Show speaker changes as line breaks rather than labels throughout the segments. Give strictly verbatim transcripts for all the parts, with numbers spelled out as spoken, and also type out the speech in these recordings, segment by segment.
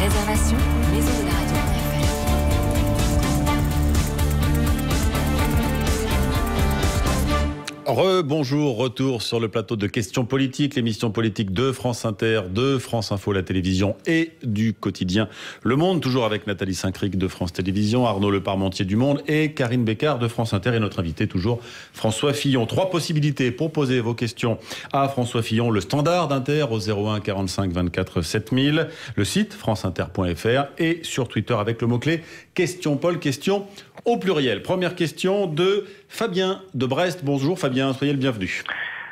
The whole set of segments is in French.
Réservation maison de la radio point F R.
Rebonjour, retour sur le plateau de Questions Politiques, l'émission politique de France Inter, de France Info, la télévision et du quotidien Le Monde, toujours avec Nathalie Saint-Cric de France Télévisions, Arnaud Le Parmentier du Monde et Karine Bécard de France Inter et notre invité toujours François Fillon. Trois possibilités pour poser vos questions à François Fillon, le standard d'Inter au zéro un quarante-cinq vingt-quatre sept mille, le site franceinter point F R et sur Twitter avec le mot-clé Question Paul, question au pluriel. Première question de Fabien de Brest. Bonjour Fabien, soyez le bienvenu.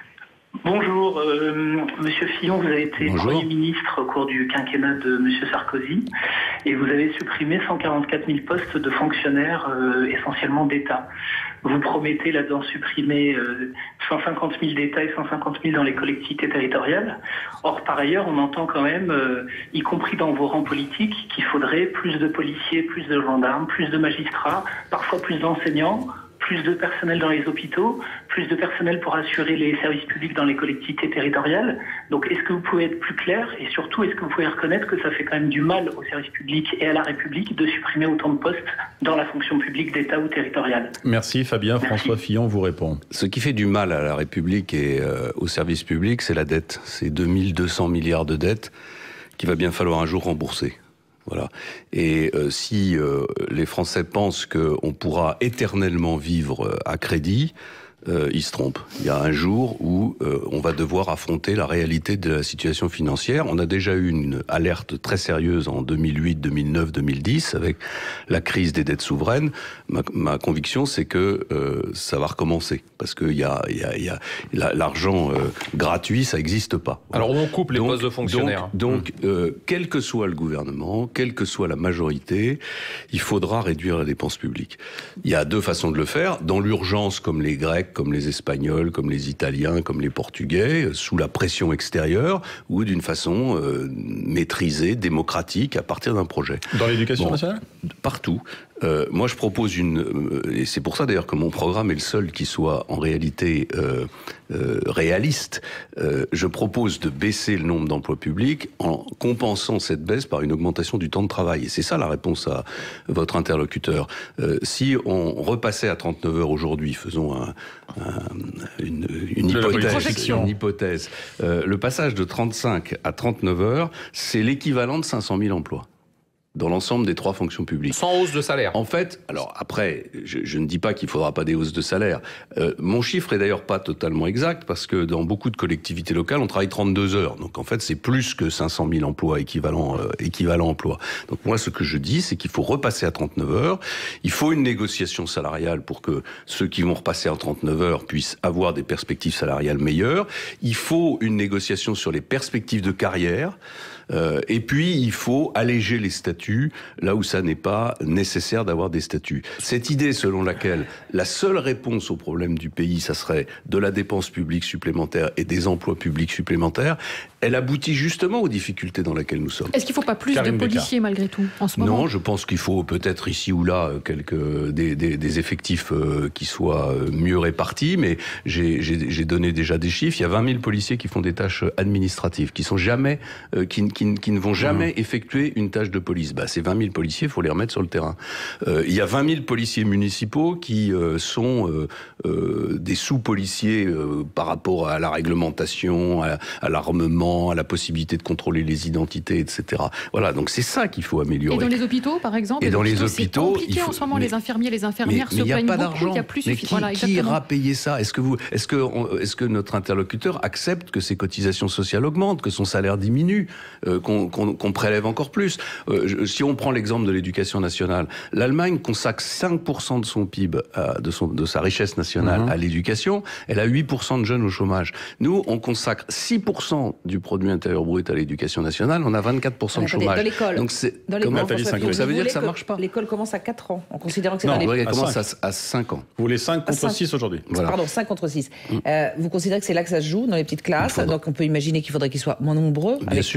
Bonjour, euh, Monsieur Fillon, vous avez été
Bonjour.
Premier ministre au cours du quinquennat de Monsieur Sarkozy et vous avez supprimé cent quarante-quatre mille postes de fonctionnaires euh, essentiellement d'État. Vous promettez là d'en supprimer euh, cent cinquante mille d'État et cent cinquante mille dans les collectivités territoriales. Or, par ailleurs, on entend quand même, euh, y compris dans vos rangs politiques, qu'il faudrait plus de policiers, plus de gendarmes, plus de magistrats, parfois plus d'enseignants, plus de personnel dans les hôpitaux, plus de personnel pour assurer les services publics dans les collectivités territoriales. Donc est-ce que vous pouvez être plus clair et surtout est-ce que vous pouvez reconnaître que ça fait quand même du mal aux services publics et à la République de supprimer autant de postes dans la fonction publique d'État ou territoriale?
Merci Fabien.
Merci.
François Fillon vous répond.
Ce qui fait du mal à la République et euh, aux services publics, c'est la dette. C'est deux mille deux cents milliards de dettes qu'il va bien falloir un jour rembourser. Voilà. Et euh, si euh, les Français pensent qu'on pourra éternellement vivre à crédit, euh, ils se trompent. Il y a un jour où euh, on va devoir affronter la réalité de la situation financière. On a déjà eu une alerte très sérieuse en deux mille huit, deux mille neuf, deux mille dix avec la crise des dettes souveraines. Ma, ma conviction, c'est que euh, ça va recommencer parce que y a, y a, y a, l'argent euh, gratuit, ça n'existe pas.
Voilà. Alors on coupe les
donc,
postes de fonctionnaires.
Donc, donc euh, quel que soit le gouvernement, quelle que soit la majorité, il faudra réduire la dépense publique. Il y a deux façons de le faire. Dans l'urgence, comme les Grecs, comme les Espagnols, comme les Italiens, comme les Portugais, sous la pression extérieure, ou d'une façon euh, maîtrisée, démocratique, à partir d'un projet.
Dans l'éducation
bon,
nationale ?
Partout. Euh, moi, je propose une... Euh, et c'est pour ça, d'ailleurs, que mon programme est le seul qui soit, en réalité, euh, euh, réaliste. Euh, je propose de baisser le nombre d'emplois publics en compensant cette baisse par une augmentation du temps de travail. Et c'est ça la réponse à votre interlocuteur. Euh, si on repassait à trente-neuf heures aujourd'hui, faisons un, un, une, une hypothèse. Une hypothèse. Euh, le passage de trente-cinq à trente-neuf heures, c'est l'équivalent de cinq cent mille emplois dans l'ensemble des trois fonctions publiques.
Sans hausse de salaire.
En fait, alors après, je, je ne dis pas qu'il ne faudra pas des hausses de salaire. Euh, mon chiffre est d'ailleurs pas totalement exact, parce que dans beaucoup de collectivités locales, on travaille trente-deux heures. Donc en fait, c'est plus que cinq cent mille emplois équivalents, euh, équivalents emplois. Donc moi, ce que je dis, c'est qu'il faut repasser à trente-neuf heures. Il faut une négociation salariale pour que ceux qui vont repasser à trente-neuf heures puissent avoir des perspectives salariales meilleures. Il faut une négociation sur les perspectives de carrière. Euh, et puis, il faut alléger les statuts là où ça n'est pas nécessaire d'avoir des statuts. Cette idée selon laquelle la seule réponse au problème du pays, ça serait de la dépense publique supplémentaire et des emplois publics supplémentaires, elle aboutit justement aux difficultés dans lesquelles nous sommes.
Est-ce qu'il ne faut pas plus
Karine
de policiers
Bécard.
malgré tout en ce moment?
Non, je pense qu'il faut peut-être ici ou là quelques des, des, des effectifs euh, qui soient mieux répartis, mais j'ai, j'ai, j'ai donné déjà des chiffres. Il y a vingt mille policiers qui font des tâches administratives, qui sont jamais, euh, qui, qui, qui ne vont jamais mmh. effectuer une tâche de police. Bah, ces vingt mille policiers, il faut les remettre sur le terrain. Euh, il y a vingt mille policiers municipaux qui euh, sont euh, euh, des sous-policiers euh, par rapport à la réglementation, à, à l'armement, à la possibilité de contrôler les identités, et cetera. Voilà, donc c'est ça qu'il faut améliorer.
Et dans les hôpitaux, par exemple?
Et dans les
hôpitaux,
hôpitaux,
c'est compliqué
il faut...
en ce moment.
Mais...
les infirmiers, les infirmières
mais,
se
mais
plaignent
pas
beaucoup
d'argent.
qu'il n'y a plus
mais
suffisamment.
qui,
Voilà,
qui ira payer ça? Est-ce que vous, est-ce que, on, est-ce que notre interlocuteur accepte que ses cotisations sociales augmentent, que son salaire diminue, euh, qu'on, qu'on, qu'on prélève encore plus? euh, je, Si on prend l'exemple de l'éducation nationale, l'Allemagne consacre cinq pour cent de son P I B, à, de, son, de sa richesse nationale, mmh. à l'éducation. Elle a huit pour cent de jeunes au chômage. Nous, on consacre six pour cent du produit intérieur brut à l'éducation nationale. On a vingt-quatre pour cent de chômage.
Dans l'école.
Donc c'est
dans l'école,
donc ça veut dire que ça marche pas.
L'école commence à quatre ans, en considérant que c'est
non,
dans les...
Oui, elle
à
commence
cinq.
à, à cinq ans.
Vous voulez cinq contre six aujourd'hui?
Voilà.
Pardon, cinq contre six. Mmh. Euh, vous considérez que c'est là que ça se joue, dans les petites classes,
faudra...
donc on peut imaginer qu'il faudrait qu'ils soient moins nombreux.
Bien
avec
sûr,
plus
mais
de profs.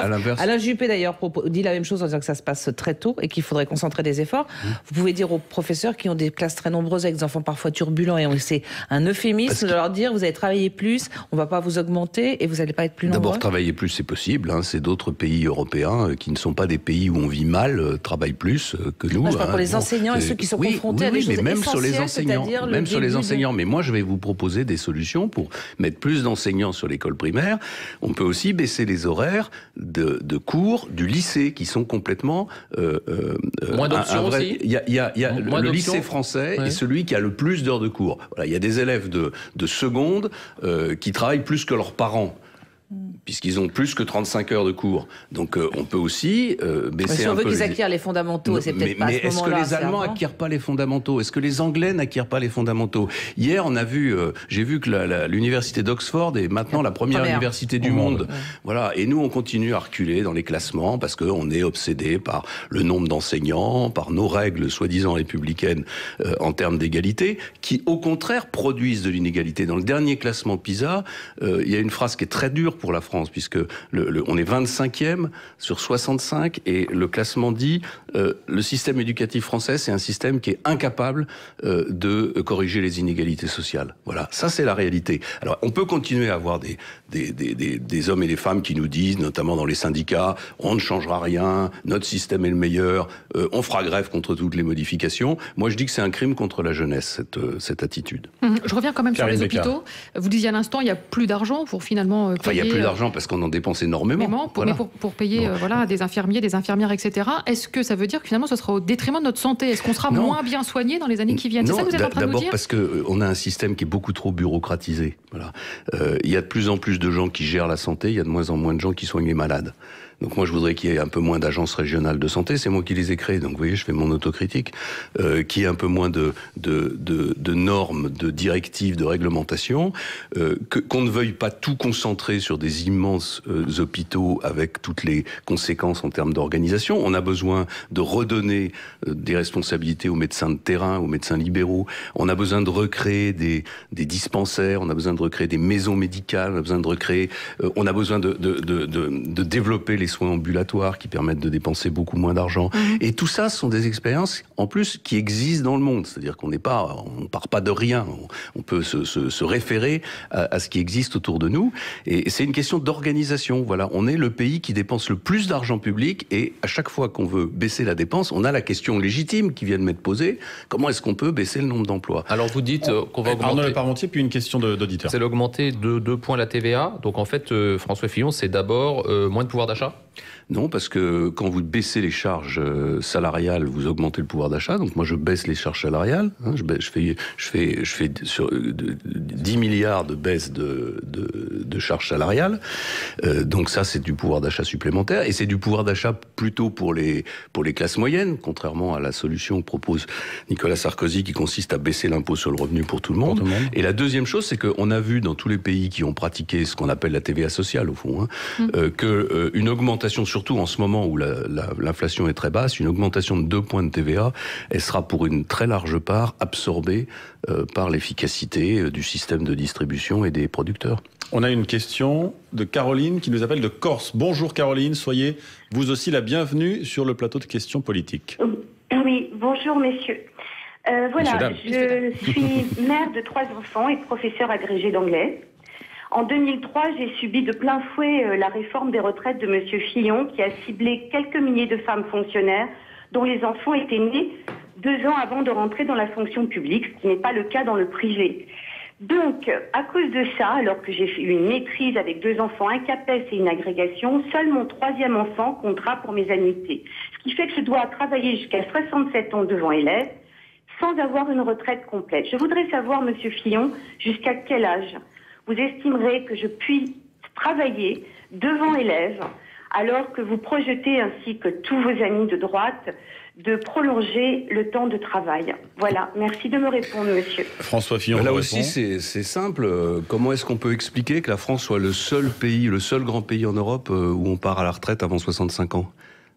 à l'inverse.
Alain Juppé, d'ailleurs, dit la même chose en disant que ça se passe très tôt et qu'il faudrait concentrer des efforts. Mmh. Vous pouvez dire aux professeurs qui ont des classes très nombreuses avec des enfants parfois turbulents, et c'est un euphémisme que... de leur dire, vous allez travailler plus, on ne va pas vous augmenter et vous n'allez pas être plus nombreux.
D'abord, travailler plus, c'est possible. Hein. C'est d'autres pays européens qui ne sont pas des pays où on vit mal, euh, travaillent plus euh, que nous.
Moi, je parle
hein.
pour les
bon,
enseignants et ceux qui sont
oui,
confrontés
oui,
à des
oui,
choses
mais même sur les enseignants, même sur les enseignants.
De...
Mais moi, je vais vous proposer des solutions pour mettre plus d'enseignants sur l'école primaire. On peut aussi baisser les horaires de, de cours du lycée qui sont complètement euh, euh,
moins d'options
vrai...
aussi.
Il y a, il y a, il y a le lycée français
ouais.
est celui qui a le plus d'heures de cours. Voilà, il y a des élèves de, de seconde euh, qui travaillent plus que leurs parents, puisqu'ils ont plus que trente-cinq heures de cours. Donc euh, on peut aussi euh, baisser
si
un peu...
on veut qu'ils
les...
acquièrent les fondamentaux,
non,
c'est peut-être
mais,
pas
mais
à ce
est-ce que
moment-là,
les Allemands n'acquièrent pas les fondamentaux? Est-ce que les Anglais n'acquièrent pas les fondamentaux? Hier, on a vu, euh, j'ai vu que la, la, l'université d'Oxford est maintenant la première, première. université du monde. monde. Ouais. Voilà. Et nous, on continue à reculer dans les classements parce qu'on est obsédé par le nombre d'enseignants, par nos règles soi-disant républicaines euh, en termes d'égalité, qui au contraire produisent de l'inégalité. Dans le dernier classement PISA, euh, il y a une phrase qui est très dure pour la France, puisque Le, le, on est vingt-cinquième sur soixante-cinq et le classement dit euh, le système éducatif français, c'est un système qui est incapable euh, de corriger les inégalités sociales. Voilà, ça c'est la réalité. Alors on peut continuer à avoir des, des, des, des, des hommes et des femmes qui nous disent, notamment dans les syndicats, on ne changera rien, notre système est le meilleur, euh, on fera grève contre toutes les modifications. Moi je dis que c'est un crime contre la jeunesse, cette, euh, cette attitude.
Mmh, je reviens quand même
Karine
sur les
Becker.
hôpitaux. Vous disiez à l'instant, il n'y a plus d'argent pour finalement payer...
Enfin, il n'y a plus d'argent parce qu'on en dépense énormément.
Pour,
voilà.
Mais pour, pour payer euh, voilà, des infirmiers, des infirmières, et cetera. Est-ce que ça veut dire que finalement ce sera au détriment de notre santé? Est-ce qu'on sera
non.
moins bien soigné dans les années qui viennent? C'est ça que vous êtes en train de nous dire?
D'abord parce qu'on a un système qui est beaucoup trop bureaucratisé. Voilà. Euh, il y a de plus en plus de gens qui gèrent la santé, il y a de moins en moins de gens qui soignent les malades. Donc moi je voudrais qu'il y ait un peu moins d'agences régionales de santé, c'est moi qui les ai créées, donc vous voyez je fais mon autocritique, euh, qu'il y ait un peu moins de, de, de, de normes, de directives, de réglementations, euh, que, qu'on ne veuille pas tout concentrer sur des immenses euh, hôpitaux avec toutes les conséquences en termes d'organisation. On a besoin de redonner euh, des responsabilités aux médecins de terrain, aux médecins libéraux, on a besoin de recréer des, des dispensaires, on a besoin de recréer des maisons médicales, on a besoin de recréer, euh, on a besoin de, de, de, de, de développer les soins ambulatoires qui permettent de dépenser beaucoup moins d'argent. Mmh. Et tout ça, ce sont des expériences, en plus, qui existent dans le monde. C'est-à-dire qu'on n'est pas, on part pas de rien. On, on peut se, se, se référer à, à ce qui existe autour de nous. Et c'est une question d'organisation. Voilà. On est le pays qui dépense le plus d'argent public et à chaque fois qu'on veut baisser la dépense, on a la question légitime qui vient de m'être posée. Comment est-ce qu'on peut baisser le nombre d'emplois?
Alors vous dites euh, qu'on va augmenter...
Arnaud Le Parmentier, puis une question de, d'auditeur.
C'est l'augmenter de deux points la T V A. Donc en fait, euh, François Fillon, c'est d'abord euh, moins de pouvoir d'achat?
Non, parce que quand vous baissez les charges salariales, vous augmentez le pouvoir d'achat. Donc moi, je baisse les charges salariales. Hein, je, baisse, je fais, je fais, je fais sur de, de, dix milliards de baisse de, de, de charges salariales. Euh, donc ça, c'est du pouvoir d'achat supplémentaire. Et c'est du pouvoir d'achat plutôt pour les, pour les classes moyennes, contrairement à la solution que propose Nicolas Sarkozy, qui consiste à baisser l'impôt sur le revenu pour tout le monde. Tout le monde. Et la deuxième chose, c'est qu'on a vu dans tous les pays qui ont pratiqué ce qu'on appelle la T V A sociale, au fond, hein, mmh. euh, que euh, une augmentation, surtout en ce moment où la, la, l'inflation est très basse, une augmentation de deux points de T V A, elle sera pour une très large part absorbée euh, par l'efficacité euh, du système de distribution et des producteurs.
On a une question de Caroline qui nous appelle de Corse. Bonjour Caroline, soyez vous aussi la bienvenue sur le plateau de questions politiques.
Oui, bonjour messieurs. Euh, voilà, je suis mère de trois enfants et professeure agrégée d'anglais. En deux mille trois, j'ai subi de plein fouet la réforme des retraites de M. Fillon qui a ciblé quelques milliers de femmes fonctionnaires dont les enfants étaient nés deux ans avant de rentrer dans la fonction publique, ce qui n'est pas le cas dans le privé. Donc, à cause de ça, alors que j'ai fait une maîtrise avec deux enfants, un CAPES et une agrégation, seul mon troisième enfant comptera pour mes annuités. Ce qui fait que je dois travailler jusqu'à soixante-sept ans devant élèves sans avoir une retraite complète. Je voudrais savoir, M. Fillon, jusqu'à quel âge vous estimerez que je puisse travailler devant élèves alors que vous projetez, ainsi que tous vos amis de droite, de prolonger le temps de travail. Voilà, merci de me répondre, monsieur.
François Fillon.
Là aussi, c'est, c'est simple. Comment est-ce qu'on peut expliquer que la France soit le seul pays, le seul grand pays en Europe où on part à la retraite avant soixante-cinq ans ?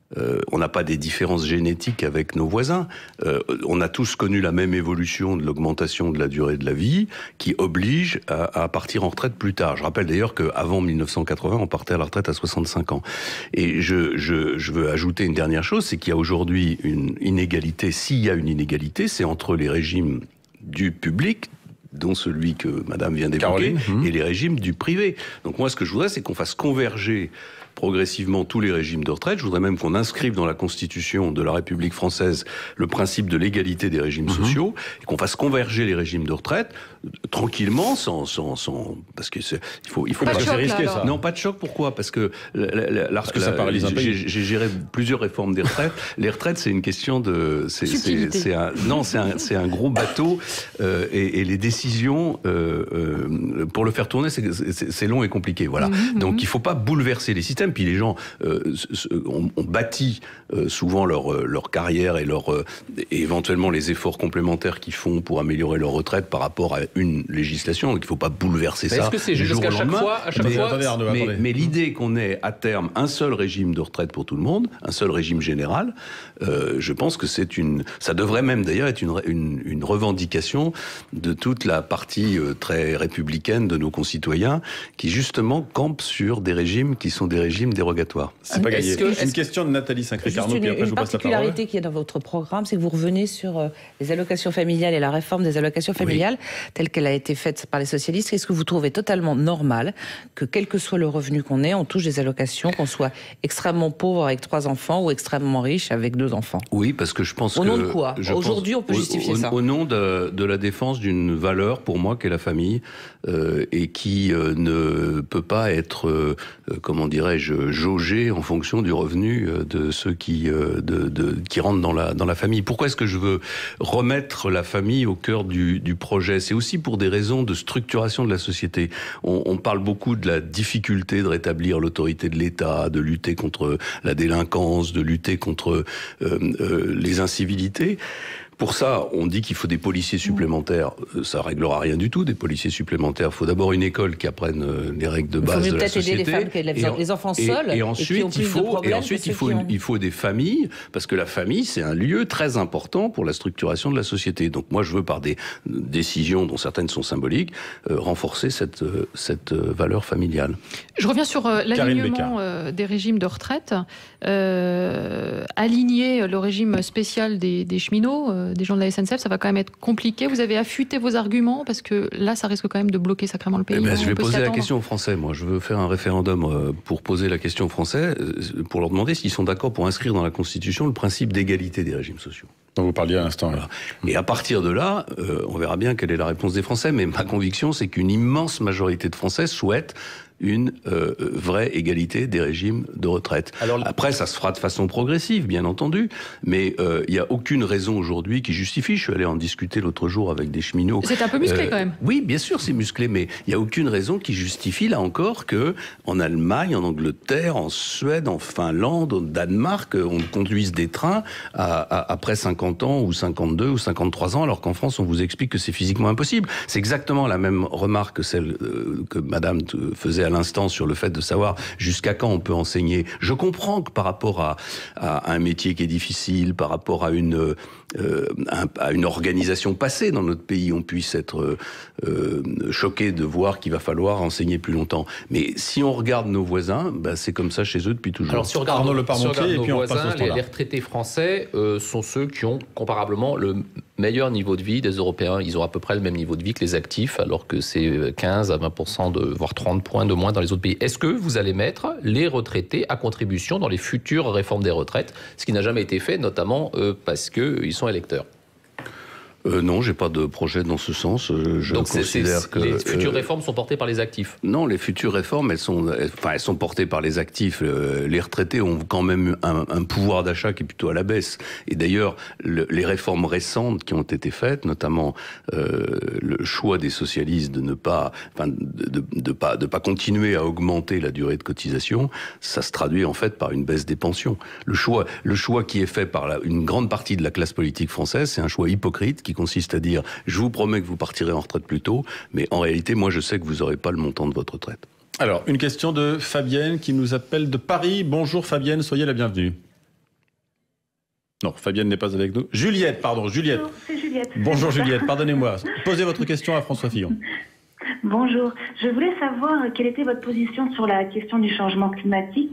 Euh, on n'a pas des différences génétiques avec nos voisins. Euh, on a tous connu la même évolution de l'augmentation de la durée de la vie qui oblige à, à partir en retraite plus tard. Je rappelle d'ailleurs qu'avant mille neuf cent quatre-vingts, on partait à la retraite à soixante-cinq ans. Et je, je, je veux ajouter une dernière chose, c'est qu'il y a aujourd'hui une inégalité. S'il y a une inégalité, c'est entre les régimes du public, dont celui que Madame vient d'évoquer, mmh. et les régimes du privé. Donc moi, ce que je voudrais, c'est qu'on fasse converger progressivement tous les régimes de retraite. Je voudrais même qu'on inscrive dans la Constitution de la République française le principe de l'égalité des régimes mmh. sociaux, et qu'on fasse converger les régimes de retraite euh, tranquillement, sans, sans, sans, parce que c'est, il faut, il faut
pas,
pas
de choc,
risquer
là,
ça. Non, pas de choc. Pourquoi ? Parce que, la, la, la, parce
que ça paralyse un pays.
J'ai, j'ai géré plusieurs réformes des retraites. Les retraites, c'est une question de, c'est, c'est, c'est un, non, c'est un, c'est un gros bateau, euh, et, et les décisions euh, euh, pour le faire tourner, c'est, c'est, c'est long et compliqué. Voilà. Mmh, Donc, mmh. il faut pas bouleverser les systèmes. Puis les gens euh, ont, ont bâti euh, souvent leur leur carrière et leur euh, et éventuellement les efforts complémentaires qu'ils font pour améliorer leur retraite par rapport à une législation. Donc il ne faut pas bouleverser
mais
ça.
Est-ce que c'est juste qu'à chaque fois, à chaque
mais,
fois,
attendez, Arnaud,
mais,
attendez.
mais l'idée qu'on ait à terme un seul régime de retraite pour tout le monde, un seul régime général, euh, je pense que c'est une, ça devrait même d'ailleurs être une, une, une revendication de toute la partie euh, très républicaine de nos concitoyens qui justement campent sur des régimes qui sont des régimes dérogatoires.
C'est pas gagné.
Que,
une est-ce... question de Nathalie Sacré-Carnot, puis après je vous passe la parole.
Une particularité qui est dans votre programme, c'est que vous revenez sur euh, les allocations familiales et la réforme des allocations familiales, oui. telle qu'elle a été faite par les socialistes. Est-ce que vous trouvez totalement normal que, quel que soit le revenu qu'on ait, on touche des allocations, qu'on soit extrêmement pauvre avec trois enfants ou extrêmement riche avec deux enfants?
Oui, parce que je pense
au
que...
Au nom de quoi? Aujourd'hui, on peut justifier
au,
ça.
Au nom de, de la défense d'une valeur, pour moi, qu'est la famille, euh, et qui euh, ne peut pas être, euh, comment dirais-je, jaugée en fonction du revenu de ceux qui, euh, de, de, qui rentrent dans la, dans la famille. Pourquoi est-ce que je veux remettre la famille au cœur du, du projet? C'est aussi pour des raisons de structuration de la société. On, on parle beaucoup de la difficulté de rétablir l'autorité de l'État, de lutter contre la délinquance, de lutter contre euh, euh, les incivilités. Pour ça, on dit qu'il faut des policiers supplémentaires. Ça réglera rien du tout, des policiers supplémentaires. Il faut d'abord une école qui apprenne les règles de base de la société. Il faut peut-être aider les femmes,
les enfants seuls.
Et, et ensuite, il faut, et ensuite il, faut une, il faut des familles, parce que la famille, c'est un lieu très important pour la structuration de la société. Donc moi, je veux, par des décisions dont certaines sont symboliques, euh, renforcer cette, euh, cette euh, valeur familiale.
Je reviens sur euh, l'alignement euh, des régimes de retraite. Euh, aligner le régime spécial des, des cheminots, euh, des gens de la S N C F, ça va quand même être compliqué. Vous avez affûté vos arguments parce que là, ça risque quand même de bloquer sacrément le pays.
Eh ben, je vais poser la question aux Français. Moi, je veux faire un référendum pour poser la question aux Français, pour leur demander s'ils sont d'accord pour inscrire dans la Constitution le principe d'égalité des régimes sociaux.
dont vous parliez à l'instant.
Voilà. Et à partir de là, euh, on verra bien quelle est la réponse des Français. Mais ma conviction, c'est qu'une immense majorité de Français souhaitent une euh, vraie égalité des régimes de retraite. Alors, après, ça se fera de façon progressive, bien entendu, mais il euh, n'y a aucune raison aujourd'hui qui justifie. Je suis allé en discuter l'autre jour avec des cheminots.
C'est un peu musclé euh, quand même.
Oui, bien sûr, c'est musclé, mais il n'y a aucune raison qui justifie, là encore, que en Allemagne, en Angleterre, en Suède, en Finlande, au Danemark, on conduise des trains à, à, après cinquante ans, ou cinquante-deux, ou cinquante-trois ans, alors qu'en France, on vous explique que c'est physiquement impossible. C'est exactement la même remarque que celle euh, que Madame faisait à l'instant sur le fait de savoir jusqu'à quand on peut enseigner. Je comprends que par rapport à, à un métier qui est difficile, par rapport à une, euh, à une organisation passée dans notre pays, on puisse être euh, choqué de voir qu'il va falloir enseigner plus longtemps. Mais si on regarde nos voisins, bah, c'est comme ça chez eux depuis toujours.
Alors si on regarde, le si on regarde nos voisins, les, les retraités français euh, sont ceux qui ont comparablement le meilleur niveau de vie des Européens. Ils ont à peu près le même niveau de vie que les actifs, alors que c'est quinze à vingt pour cent, de, voire trente points de moins dans les autres pays. Est-ce que vous allez mettre les retraités à contribution dans les futures réformes des retraites, ce qui n'a jamais été fait, notamment euh, parce qu'ils sont électeurs?
Euh, non, j'ai pas de projet dans ce sens. Je
Donc
considère
c'est, c'est,
que
les futures
euh,
réformes sont portées par les actifs.
Non, les futures réformes, elles sont, elles, enfin, elles sont portées par les actifs. Euh, les retraités ont quand même un, un pouvoir d'achat qui est plutôt à la baisse. Et d'ailleurs, le, les réformes récentes qui ont été faites, notamment euh, le choix des socialistes de ne pas, enfin, de, de, de pas, de pas continuer à augmenter la durée de cotisation, ça se traduit en fait par une baisse des pensions. Le choix, le choix qui est fait par la, une grande partie de la classe politique française, c'est un choix hypocrite qui consiste à dire « je vous promets que vous partirez en retraite plus tôt », mais en réalité, moi, je sais que vous n'aurez pas le montant de votre retraite.
Alors, une question de Fabienne qui nous appelle de Paris. Bonjour Fabienne, soyez la bienvenue. Non, Fabienne n'est pas avec nous. Juliette, pardon, Juliette.
Bonjour, c'est Juliette.
Bonjour Juliette, pardonnez-moi. Posez votre question à François Fillon.
Bonjour. Je voulais savoir quelle était votre position sur la question du changement climatique.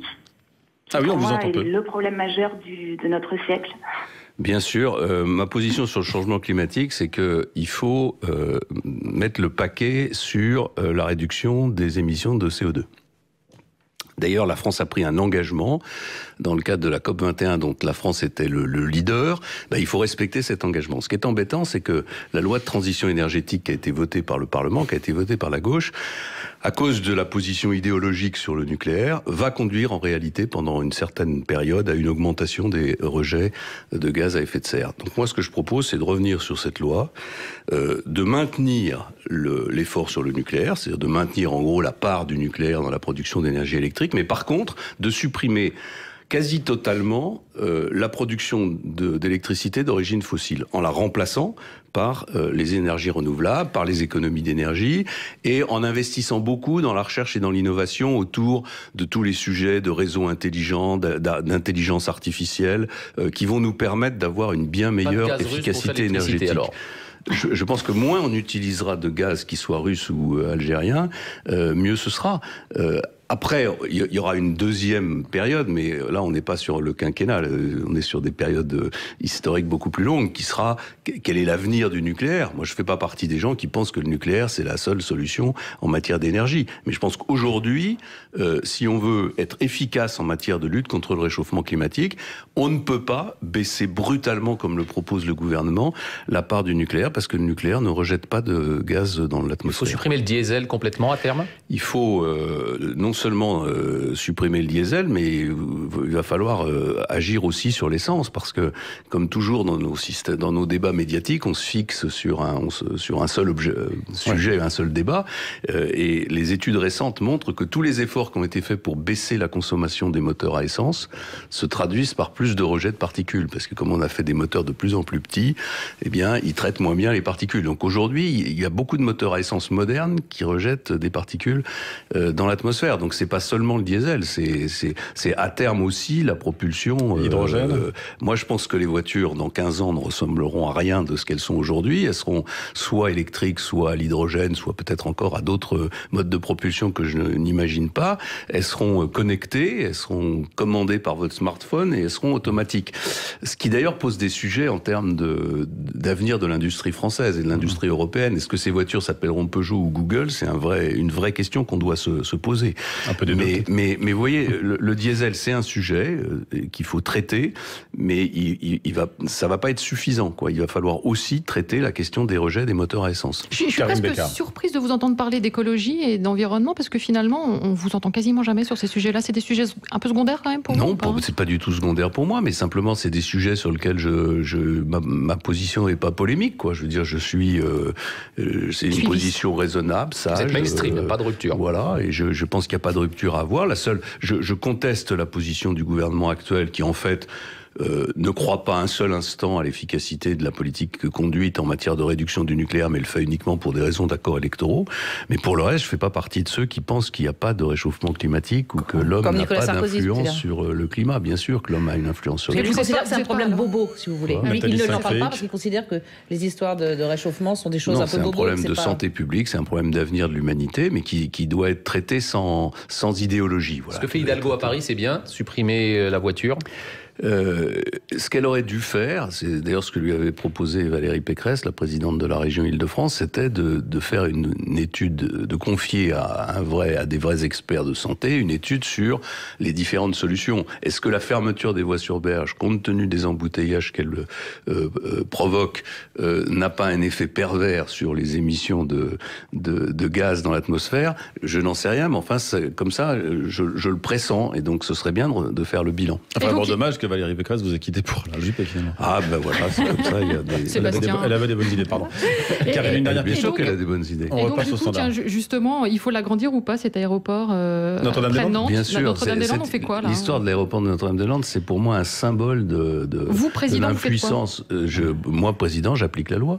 Ah oui, on vous entend peu.
Le problème majeur du, de notre siècle.
Bien sûr, euh, ma position sur le changement climatique, c'est qu'il faut euh, mettre le paquet sur euh, la réduction des émissions de C O deux. D'ailleurs, la France a pris un engagement dans le cadre de la COP vingt et un, dont la France était le, le leader. Ben, il faut respecter cet engagement. Ce qui est embêtant, c'est que la loi de transition énergétique qui a été votée par le Parlement, qui a été votée par la gauche, à cause de la position idéologique sur le nucléaire, va conduire en réalité pendant une certaine période à une augmentation des rejets de gaz à effet de serre. Donc moi, ce que je propose, c'est de revenir sur cette loi, euh, de maintenir le, l'effort sur le nucléaire, c'est-à-dire de maintenir en gros la part du nucléaire dans la production d'énergie électrique, mais par contre, de supprimer quasi totalement euh, la production de, d'électricité d'origine fossile, en la remplaçant par euh, les énergies renouvelables, par les économies d'énergie, et en investissant beaucoup dans la recherche et dans l'innovation autour de tous les sujets de réseaux intelligents, d'intelligence artificielle, euh, qui vont nous permettre d'avoir une bien meilleure efficacité énergétique. Alors. Je, je pense que moins on utilisera de gaz, qu'il soit russe ou euh, algérien, euh, mieux ce sera. Euh, Après, il y aura une deuxième période, mais là, on n'est pas sur le quinquennat, on est sur des périodes historiques beaucoup plus longues, qui sera, quel est l'avenir du nucléaire? Moi, je fais pas partie des gens qui pensent que le nucléaire, c'est la seule solution en matière d'énergie. Mais je pense qu'aujourd'hui, euh, si on veut être efficace en matière de lutte contre le réchauffement climatique, on ne peut pas baisser brutalement, comme le propose le gouvernement, la part du nucléaire, parce que le nucléaire ne rejette pas de gaz dans l'atmosphère.
Il faut supprimer le diesel complètement à terme?
Il faut euh, non seulement euh, supprimer le diesel, mais il va falloir euh, agir aussi sur l'essence, parce que, comme toujours dans nos systèmes, dans nos débats médiatiques, on se fixe sur un, on se, sur un seul objet, euh, sujet, ouais. un seul débat, euh, et les études récentes montrent que tous les efforts qui ont été faits pour baisser la consommation des moteurs à essence se traduisent par plus de rejets de particules, parce que comme on a fait des moteurs de plus en plus petits, eh bien, ils traitent moins bien les particules. Donc aujourd'hui, il y a beaucoup de moteurs à essence modernes qui rejettent des particules euh, dans l'atmosphère. Donc c'est pas seulement le diesel, c'est c'est c'est à terme aussi la propulsion
hydrogène.
Euh, moi je pense que les voitures dans quinze ans ne ressembleront à rien de ce qu'elles sont aujourd'hui. Elles seront soit électriques, soit à l'hydrogène, soit peut-être encore à d'autres modes de propulsion que je n'imagine pas. Elles seront connectées, elles seront commandées par votre smartphone et elles seront automatiques. Ce qui d'ailleurs pose des sujets en termes de d'avenir de l'industrie française et de l'industrie européenne. Est-ce que ces voitures s'appelleront Peugeot ou Google? C'est un vrai une vraie question qu'on doit se, se poser.
Un peu
mais, mais, mais vous voyez, le, le diesel, c'est un sujet euh, qu'il faut traiter, mais il, il, il va, ça va pas être suffisant, quoi. Il va falloir aussi traiter la question des rejets des moteurs à essence.
Je, je suis presque Bécard. surprise de vous entendre parler d'écologie et d'environnement, parce que finalement, on vous entend quasiment jamais sur ces sujets-là. C'est des sujets un peu secondaires quand même pour
non,
vous?
Non, c'est pas du tout secondaire pour moi, mais simplement c'est des sujets sur lesquels je, je ma, ma position n'est pas polémique, quoi. Je veux dire, je suis, euh, euh, c'est une Suivis. position raisonnable, sage.
Vous êtes mainstream, euh, pas de rupture.
Voilà, et je, je pense qu'il n'y a pas de rupture à avoir. La seule, je, je conteste la position du gouvernement actuel qui, en fait, Euh, ne croit pas un seul instant à l'efficacité de la politique conduite en matière de réduction du nucléaire, mais le fait uniquement pour des raisons d'accords électoraux. Mais pour le reste, je ne fais pas partie de ceux qui pensent qu'il n'y a pas de réchauffement climatique ou que l'homme n'a pas d'influence sur le climat. Bien sûr que l'homme a une influence sur le climat.
Il considère que c'est un problème bobo, si vous voulez. Ouais. Il ne l'en parle pas parce qu'il considère que les histoires de, de réchauffement sont des choses
non,
un peu
bobo.
C'est un
problème de pas... santé publique, c'est un problème d'avenir de l'humanité, mais qui, qui doit être traité sans, sans idéologie. Voilà.
Ce que fait Hidalgo à Paris, c'est bien, supprimer la voiture.
Euh, ce qu'elle aurait dû faire, c'est d'ailleurs ce que lui avait proposé Valérie Pécresse, la présidente de la région Île-de-France, c'était de, de faire une, une étude, de confier à, un vrai, à des vrais experts de santé une étude sur les différentes solutions. Est-ce que la fermeture des voies sur berge, compte tenu des embouteillages qu'elle euh, euh, provoque, euh, n'a pas un effet pervers sur les émissions de, de, de gaz dans l'atmosphère? Je n'en sais rien, mais enfin, comme ça, je, je le pressens, et donc ce serait bien de, de faire le bilan.
Enfin, bon, dommage que Valérie Pécresse vous a quitté pour la Juppé finalement.
Ah ben voilà, c'est comme ça. Il y a des...
elle, avait des, elle avait des bonnes idées, pardon.
Et,
Car une dernière
bien sûr qu'elle a des bonnes idées.
On repasse au standard. Tiens, justement, il faut l'agrandir ou pas cet aéroport euh,
Notre-Dame-des-Landes?
Bien sûr.
Notre-Dame-des-Landes, on fait quoi là?
L'histoire de l'aéroport de Notre-Dame-des-Landes, c'est pour moi un symbole de, de,
vous, président,
de l'impuissance. Je, moi, président, j'applique la loi.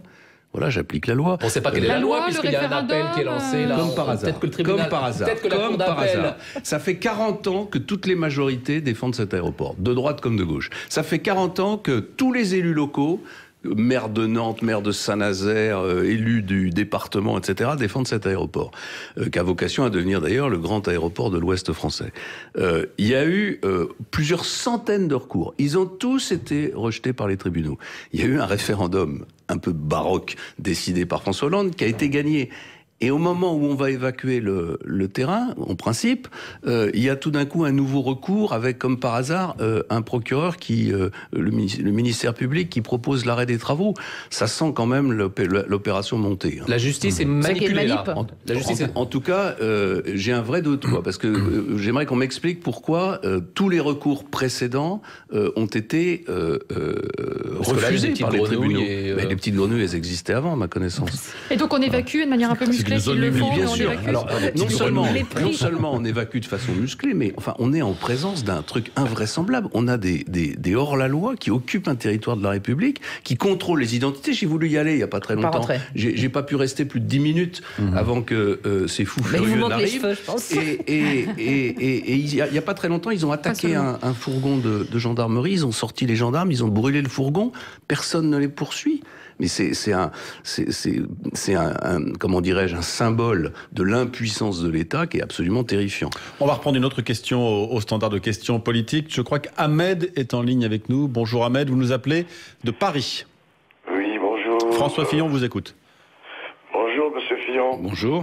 Voilà, j'applique la loi.
On ne sait pas quelle est la, la loi, loi puisqu'il y a un appel qui est lancé. Là,
comme par hasard.
Peut-être que le tribunal,
comme par hasard.
Peut-être que la
comme
cour
par
d'appel.
hasard. Ça fait quarante ans que toutes les majorités défendent cet aéroport, de droite comme de gauche. Ça fait quarante ans que tous les élus locaux, maire de Nantes, maire de Saint-Nazaire, euh, élus du département, et cetera, défendent cet aéroport, euh, qui a vocation à devenir d'ailleurs le grand aéroport de l'Ouest français. Euh, il y a eu euh, plusieurs centaines de recours. Ils ont tous été rejetés par les tribunaux. Il y a eu un référendum un peu baroque décidé par François Hollande qui a été gagné. Et au moment où on va évacuer le, le terrain, en principe, euh, il y a tout d'un coup un nouveau recours avec, comme par hasard, euh, un procureur qui, euh, le, le ministère public qui propose l'arrêt des travaux. Ça sent quand même l'opération montée. Hein.
La justice est manipulée là.
En, La justice est... en, en tout cas, euh, j'ai un vrai doute, quoi, parce que euh, j'aimerais qu'on m'explique pourquoi euh, tous les recours précédents euh, ont été euh, euh, refusés par les tribunaux. Et, euh... Mais les petites grenouilles, elles existaient avant, à ma connaissance.
Et donc on évacue de manière un peu musclée. Le font,
bien sûr. Alors, non, seulement, non seulement on évacue de façon musclée, mais enfin, on est en présence d'un truc invraisemblable. On a des, des, des hors-la-loi qui occupent un territoire de la République, qui contrôlent les identités. J'ai voulu y aller il n'y a pas très longtemps. J'ai pas pu rester plus de dix minutes mmh. avant que euh, ces fous furieux n'arrivent. Et, et, et, et, et il n'y a, a pas très longtemps, ils ont attaqué un, un fourgon de, de gendarmerie. Ils ont sorti les gendarmes, ils ont brûlé le fourgon. Personne ne les poursuit. Mais c'est un, c'est un, un, comment dirais-je, un symbole de l'impuissance de l'État qui est absolument terrifiant.
On va reprendre une autre question au, au standard de questions politiques. Je crois qu'Ahmed est en ligne avec nous. Bonjour Ahmed, vous nous appelez de Paris.
Oui, bonjour.
François Fillon vous écoute.
Bonjour Monsieur Fillon.
Bonjour.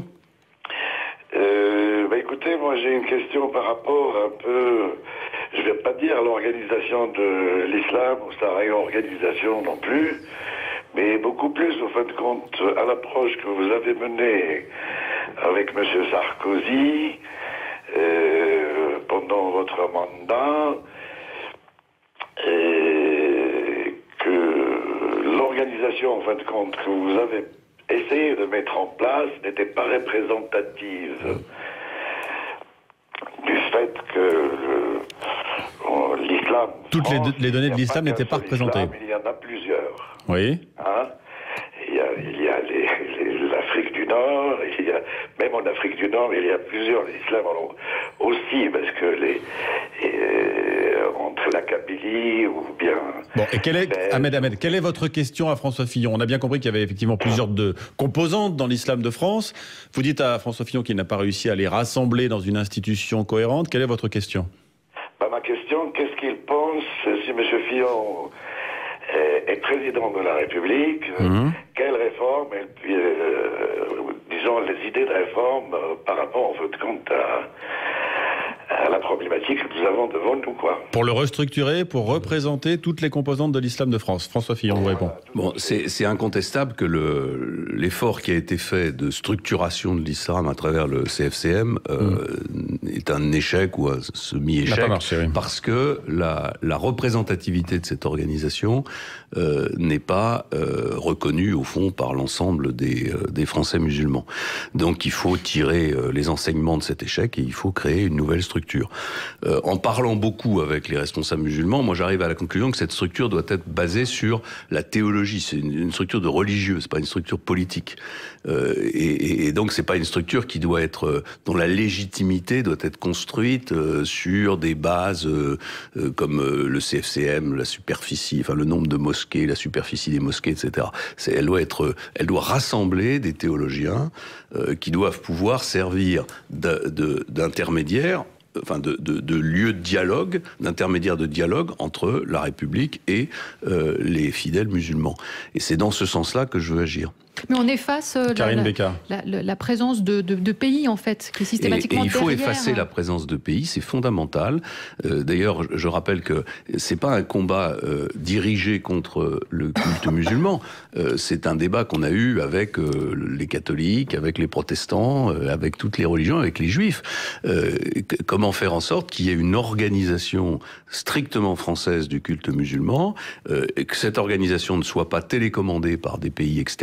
Euh, bah écoutez, moi j'ai une question par rapport un peu, je vais pas dire l'organisation de l'islam ou sa réorganisation non plus, mais beaucoup plus, au fin de compte, à l'approche que vous avez menée avec M. Sarkozy euh, pendant votre mandat, et que l'organisation, en fin de compte, que vous avez essayé de mettre en place n'était pas représentative du fait que l'islam...
Toutes les, les données de l'islam n'étaient pas représentées.
Il y en a plusieurs.
Oui.
Hein, il y a, il y a l'Afrique du Nord, il y a, même en Afrique du Nord, il y a plusieurs islams aussi, parce que les, euh, entre la Kabylie ou bien...
Bon, et quelle est, ben, Ahmed, Ahmed, quelle est votre question à François Fillon? On a bien compris qu'il y avait effectivement plusieurs de composantes dans l'islam de France. Vous dites à François Fillon qu'il n'a pas réussi à les rassembler dans une institution cohérente. Quelle est votre question?
Ben, ma question, qu'est-ce qu'il pense si M. Fillon est président de la République, mmh. quelles réformes, et puis, euh, disons, les idées de réforme euh, par rapport, en fait, compte à, à la problématique que nous avons devant nous, quoi.
Pour le restructurer, pour représenter toutes les composantes de l'islam de France. François Fillon vous répond.
Bon, c'est incontestable que l'effort qui a été fait de structuration de l'islam à travers le C F C M euh, mmh. est un échec ou un semi-échec,
oui.
parce que la, la représentativité de cette organisation Euh, n'est pas euh, reconnu au fond par l'ensemble des, euh, des Français musulmans. Donc il faut tirer euh, les enseignements de cet échec et il faut créer une nouvelle structure. Euh, en parlant beaucoup avec les responsables musulmans, moi j'arrive à la conclusion que cette structure doit être basée sur la théologie. C'est une, une structure de religieux, c'est pas une structure politique. Euh, et, et donc c'est pas une structure qui doit être, euh, dont la légitimité doit être construite euh, sur des bases euh, euh, comme euh, le C F C M, la superficie, enfin le nombre de mosquées, la superficie des mosquées, et cetera. Elle doit être, elle doit rassembler des théologiens euh, qui doivent pouvoir servir d'intermédiaires, enfin de, de, de lieu de dialogue, d'intermédiaire de dialogue entre la République et euh, les fidèles musulmans. Et c'est dans ce sens-là que je veux agir.
Mais on efface euh, la, la, la, la présence de, de, de pays, en fait, qui est systématiquement
et, et il faut
derrière.
effacer la présence de pays, c'est fondamental. Euh, D'ailleurs, je rappelle que c'est pas un combat euh, dirigé contre le culte musulman. Euh, c'est un débat qu'on a eu avec euh, les catholiques, avec les protestants, euh, avec toutes les religions, avec les juifs. Euh, comment faire en sorte qu'il y ait une organisation strictement française du culte musulman, euh, et que cette organisation ne soit pas télécommandée par des pays extérieurs.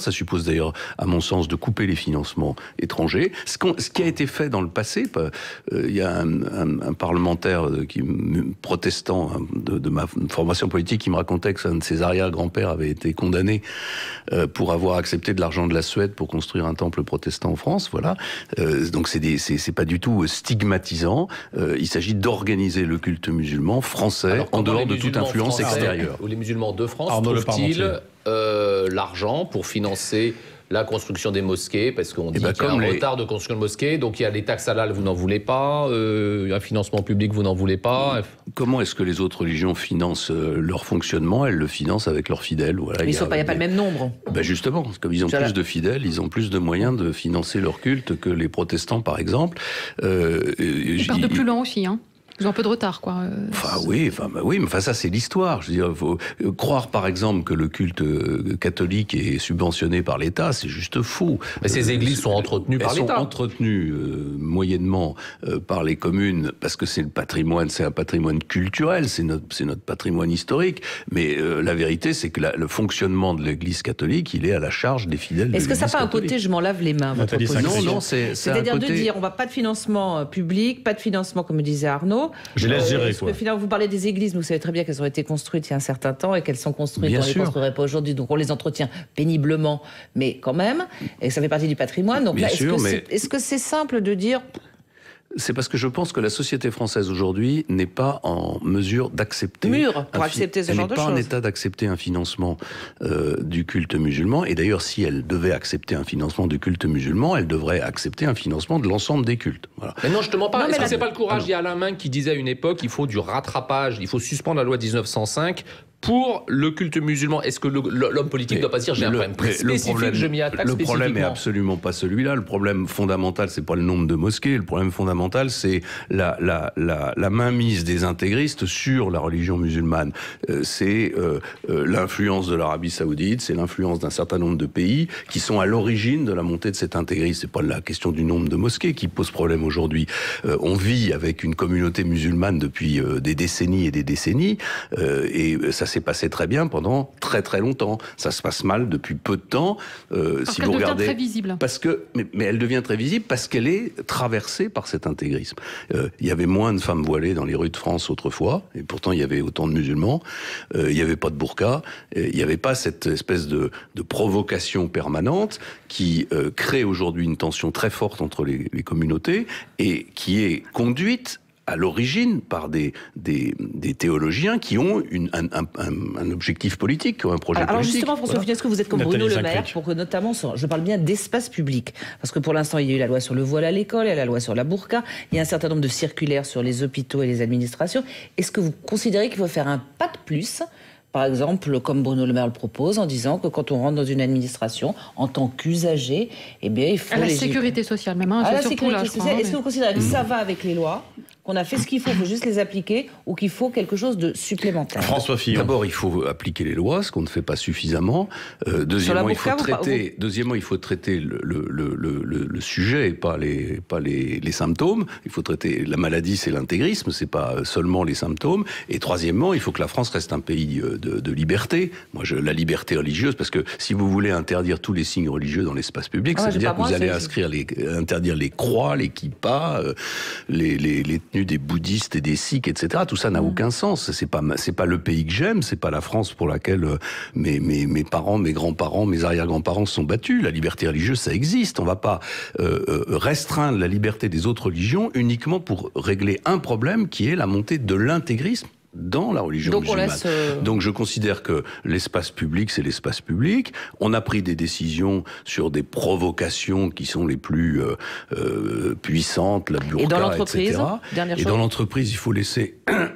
Ça suppose d'ailleurs, à mon sens, de couper les financements étrangers. Ce, qu'on, ce qui a été fait dans le passé, euh, il y a un, un, un parlementaire qui, protestant de, de ma formation politique qui me racontait que un de ses arrière-grands-pères avait été condamné euh, pour avoir accepté de l'argent de la Suède pour construire un temple protestant en France. Voilà. Euh, donc c'est, des, c'est, c'est pas du tout stigmatisant. Euh, il s'agit d'organiser le culte musulman français Alors, en dehors de toute influence extérieure.
Ou les musulmans de France trouvent-ils euh, l'argent pour financer la construction des mosquées, parce qu'on dit bah, qu'il y a un les... retard de construction de mosquées, donc il y a les taxes halal, vous n'en voulez pas, euh, un financement public, vous n'en voulez pas.
Comment est-ce que les autres religions financent leur fonctionnement? Elles le financent avec leurs fidèles. Voilà,
il n'y a, a pas le même nombre.
Ben justement, comme ils ont plus de fidèles, ils ont plus de moyens de financer leur culte que les protestants, par exemple.
Euh, ils partent de plus loin aussi, hein. Ils ont un peu de retard, quoi.
Enfin, oui, enfin, bah, oui, mais enfin, ça, c'est l'histoire. Je veux dire, faut croire, par exemple, que le culte catholique est subventionné par l'État, c'est juste faux.
Mais ces églises euh, sont entretenues par l'État.
Elles sont entretenues euh, moyennement euh, par les communes, parce que c'est le patrimoine, c'est un patrimoine culturel, c'est notre, c'est notre patrimoine historique. Mais euh, la vérité, c'est que la, le fonctionnement de l'Église catholique, il est à la charge des fidèles.
Est-ce
de
que ça n'a pas un côté, je m'en lave les mains, votre position?
Non, non, c'est, c'est
C'est-à-dire
côté...
de dire, on va pas de financement public, pas de financement, comme disait Arnaud.
Je laisse gérer,
euh, quoi. Finalement, vous parlez des églises, mais vous savez très bien qu'elles ont été construites il y a un certain temps et qu'elles sont construites, on ne les construirait pas aujourd'hui, donc on les entretient péniblement, mais quand même, et ça fait partie du patrimoine. Donc
bien
là, est-ce,
sûr,
que
mais...
c'est, est-ce que c'est simple de dire...
C'est parce que je pense que la société française aujourd'hui n'est pas en mesure d'accepter...
Mûre pour accepter ce genre de choses.
Elle n'est pas en état d'accepter un financement euh, du culte musulman. Et d'ailleurs, si elle devait accepter un financement du culte musulman, elle devrait accepter un financement de l'ensemble des cultes. Voilà.
Mais non, je te mens pas.
Non,
Est-ce que
la...
c'est pas le courage? Il y a Alain Minc qui disait à une époque, il faut du rattrapage, il faut suspendre la loi dix-neuf cent cinq pour le culte musulman. Est-ce que le, l'homme politique ne doit pas dire j'ai un problème très spécifique, le problème, je m'y attaque
le
spécifiquement?
Le problème n'est absolument pas celui-là. Le problème fondamental, c'est pas le nombre de mosquées. Le problème fondamental, c'est la, la, la, la mainmise des intégristes sur la religion musulmane. Euh, c'est euh, euh, l'influence de l'Arabie Saoudite, c'est l'influence d'un certain nombre de pays qui sont à l'origine de la montée de cet intégrisme. C'est pas la question du nombre de mosquées qui pose problème aujourd'hui. Euh, on vit avec une communauté musulmane depuis euh, des décennies et des décennies, euh, et ça s'est passé très bien pendant très très longtemps. Ça se passe mal depuis peu de temps.
Euh, parce si vous regardez, très visible.
Parce que, mais, mais elle devient très visible parce qu'elle est traversée par cet intégrisme. Euh, il y avait moins de femmes voilées dans les rues de France autrefois, et pourtant il y avait autant de musulmans. Euh, il n'y avait pas de burqa. Il n'y avait pas cette espèce de, de provocation permanente qui euh, crée aujourd'hui une tension très forte entre les, les communautés et qui est conduite à l'origine par des, des, des théologiens qui ont une, un, un, un objectif politique, qui ont un projet
alors,
politique.
Alors justement, François
voilà.
Est-ce que vous êtes comme
Nathalie
Bruno Le Maire,
Saint-Cricq.
pour que notamment, je parle bien d'espace public, parce que pour l'instant, il y a eu la loi sur le voile à l'école, il y a la loi sur la burqa, il y a un certain nombre de circulaires sur les hôpitaux et les administrations. Est-ce que vous considérez qu'il faut faire un pas de plus ? Par exemple, comme Bruno Le Maire le propose, en disant que quand on rentre dans une administration, en tant qu'usager, eh bien, il faut...
À la
les...
sécurité sociale, même. Hein,
à la
surtout
sécurité
là,
sociale.
crois,
Est-ce
mais...
que vous considérez que ça va avec les lois, qu'on a fait ce qu'il faut, il faut juste les appliquer, ou qu'il faut quelque chose de supplémentaire?
François Fillon.
D'abord, il faut appliquer les lois, ce qu'on ne fait pas suffisamment. Euh, deuxièmement, il faut traiter. Deuxièmement, il faut traiter le, le, le, le, le sujet et pas les pas les, les symptômes. Il faut traiter la maladie, c'est l'intégrisme, c'est pas seulement les symptômes. Et troisièmement, il faut que la France reste un pays de, de liberté. Moi, je, la liberté religieuse, parce que si vous voulez interdire tous les signes religieux dans l'espace public, ah, ça veut dire que vous allez inscrire les, interdire les croix, les kippas, euh, les, les, les tenues des bouddhistes et des sikhs, et cetera. Tout ça n'a mmh. aucun sens. C'est pas, c'est pas le pays que j'aime, c'est pas la France pour laquelle euh, mes, mes, mes parents, mes grands-parents, mes arrière-grands-parents se sont battus. La liberté religieuse, ça existe. On va pas euh, euh, restreindre la liberté des autres religions uniquement pour régler un problème qui est la montée de l'intégrisme dans la religion
Donc
musulmane.
Laisse, euh...
Donc je considère que l'espace public, c'est l'espace public. On a pris des décisions sur des provocations qui sont les plus euh, euh, puissantes, la burqa,
et dans l'entreprise,
et cetera.
Dernière
et
chose.
dans l'entreprise, il faut laisser...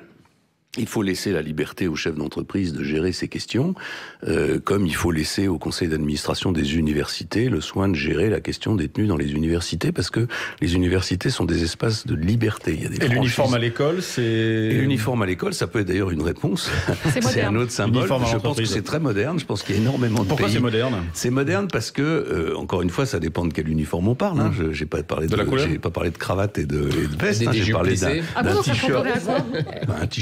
Il faut laisser la liberté aux chefs d'entreprise de gérer ces questions, euh, comme il faut laisser au conseil d'administration des universités le soin de gérer la question des tenues dans les universités, parce que les universités sont des espaces de liberté. Il y a des
Et l'uniforme à l'école, c'est...
Et l'uniforme à l'école, ça peut être d'ailleurs une réponse.
C'est,
c'est un autre symbole. Je pense que c'est très moderne. Je pense qu'il y a énormément de
Pourquoi
pays.
Pourquoi c'est moderne?
C'est moderne parce que, euh, encore une fois, ça dépend de quel uniforme on parle. Hein. Je j'ai pas parlé de,
de la couleur.
J'ai pas parlé de cravate et de, et de veste.
Des,
hein.
des
J'ai parlé
d'un,
ah
d'un
bon,
t-shirt.
Ça à quoi
bah, un t-shirt, tu